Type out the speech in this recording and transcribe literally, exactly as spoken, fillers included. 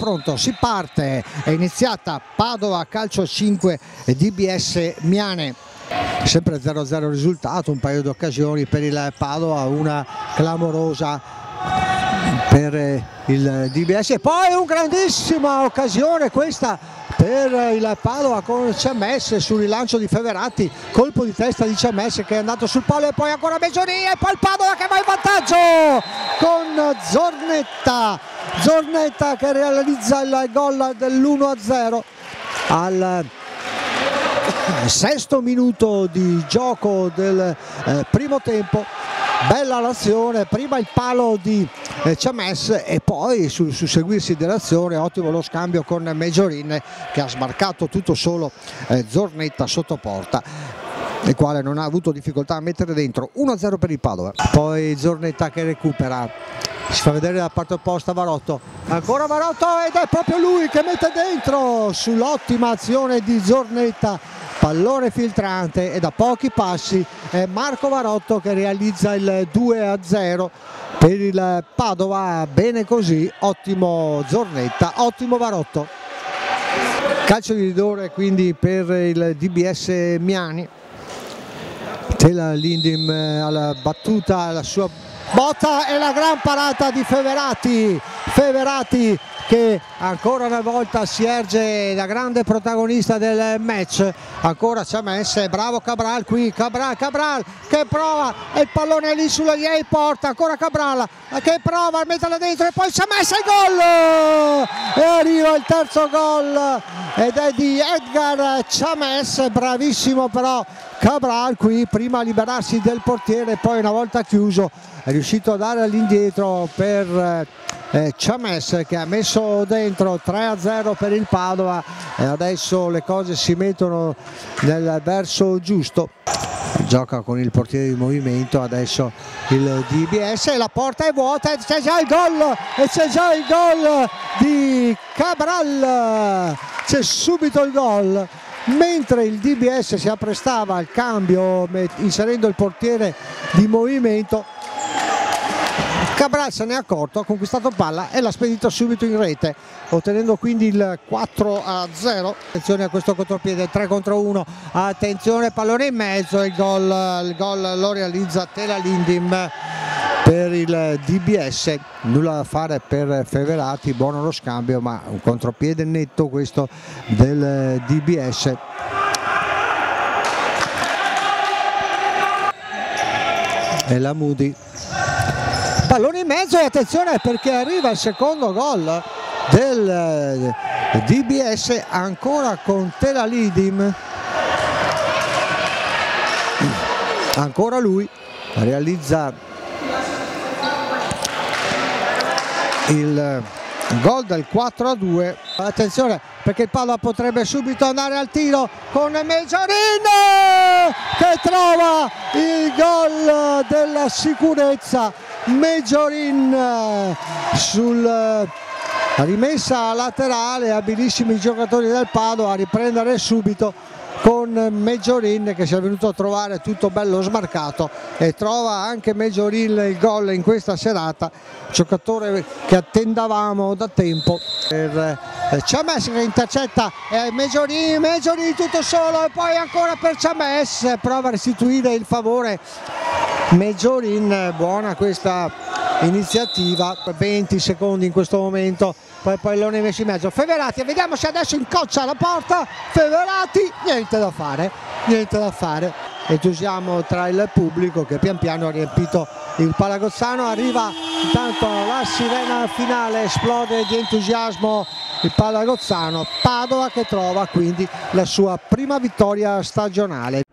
pronto, si parte, è iniziata Padova Calcio cinque D B S Miane. Sempre zero a zero risultato, un paio di occasioni per il Padova, una clamorosa per il D B S e poi una grandissima occasione questa per il Padova con Ciames sul rilancio di Feverati, colpo di testa di Ciames che è andato sul palo e poi ancora Meggioni e poi il Padova che va in vantaggio con Zornetta, Zornetta che realizza il gol dell'uno a zero al sesto minuto di gioco del eh, primo tempo. Bella l'azione, prima il palo di eh, Ciames e poi sul susseguirsi dell'azione ottimo lo scambio con Meggioni che ha smarcato tutto solo eh, Zornetta sotto porta, il quale non ha avuto difficoltà a mettere dentro. Uno a zero per il Padova. Poi Zornetta che recupera, si fa vedere da parte opposta Varotto, ancora Varotto ed è proprio lui che mette dentro sull'ottima azione di Zornetta, pallone filtrante e da pochi passi è Marco Varotto che realizza il due a zero per il Padova. Bene così, ottimo Zornetta, ottimo Varotto. Calcio di rigore quindi per il D B S Miani. Tela Lindim alla battuta, la sua botta e la gran parata di Feverati, Feverati che ancora una volta si erge da grande protagonista del match. Ancora Ciames, bravo Cabral qui, Cabral, Cabral che prova e il pallone è lì sulla linea di porta, ancora Cabral che prova a metterla dentro e poi Ciames il gol e arriva il terzo gol ed è di Edgar Ciames, bravissimo però Cabral qui, prima a liberarsi del portiere e poi una volta chiuso è riuscito a dare all'indietro per eh, Ciames che ha messo dentro. Tre a zero per il Padova e adesso le cose si mettono nel verso giusto. Gioca con il portiere di movimento adesso il D B S e la porta è vuota e c'è già il gol e c'è già il gol di Cabral, c'è subito il gol mentre il D B S si apprestava al cambio inserendo il portiere di movimento. Cabral se ne è accorto, ha conquistato palla e l'ha spedito subito in rete, ottenendo quindi il quattro a zero. Attenzione a questo contropiede, tre contro uno, attenzione pallone in mezzo e il gol, il gol lo realizza Tela Lindim per il D B S. Nulla da fare per Feverati, buono lo scambio ma un contropiede netto questo del D B S. E la Moody, pallone in mezzo e attenzione perché arriva il secondo gol del D B S ancora con Tela Lindim, ancora lui realizza il gol del quattro a due. Attenzione perché il Padova potrebbe subito andare al tiro con Meggioni che trova il gol della sicurezza. Meggioni sul rimessa laterale, abilissimi i giocatori del Padova a riprendere subito con Meggioni che si è venuto a trovare tutto bello smarcato e trova anche Meggioni il gol in questa serata, giocatore che attendavamo da tempo. Per Ciames che intercetta eh, Meggioni, Meggioni tutto solo e poi ancora per Ciames, prova a restituire il favore Meggioni. Buona questa iniziativa, venti secondi in questo momento, poi pallone messo in mezzo, Feverati, vediamo se adesso incoccia la porta, Feverati, niente da fare, niente da fare, entusiasmo tra il pubblico che pian piano ha riempito il Palagozzano, arriva intanto la sirena finale, esplode di entusiasmo il Palagozzano, Padova che trova quindi la sua prima vittoria stagionale.